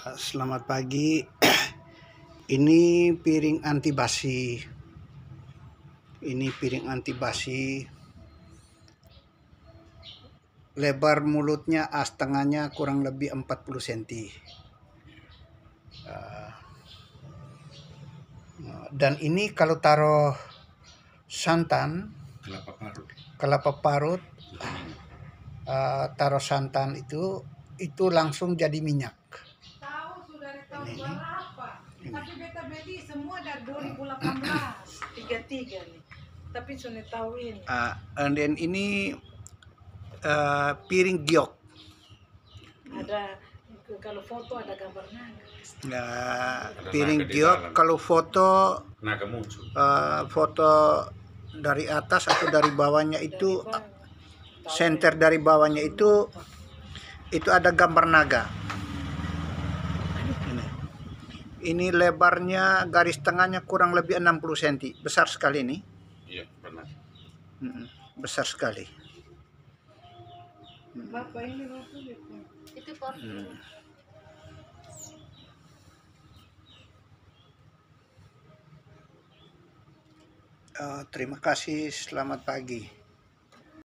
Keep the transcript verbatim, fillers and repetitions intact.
Selamat pagi. Ini piring anti basi. Ini piring anti basi. Lebar mulutnya A setengahnya kurang lebih empat puluh sentimeter. Dan ini kalau taruh santan, kelapa parut, kelapa parut, uh, taruh santan itu itu langsung jadi minyak. Tahu sudah dari tahun Ini. berapa? Ini. Tapi beta beli semua dari dua ribu delapan belas, tiga tiga nih. Tapi sudah tahu ini. Uh, and then ini uh, piring giok. Ada kalau foto ada gambar naga. Nah, Ada piring naga di giok dalam. kalau foto naga muncul. uh, foto dari atas atau dari bawahnya itu Dari bawah. center dari bawahnya itu itu ada gambar naga. Ini, ini lebarnya garis tengahnya kurang lebih enam puluh sentimeter. Besar sekali ini. Iya, benar. Hmm, besar sekali. Bapak ini waktu itu. Itu Hmm. Uh, terima kasih, selamat pagi.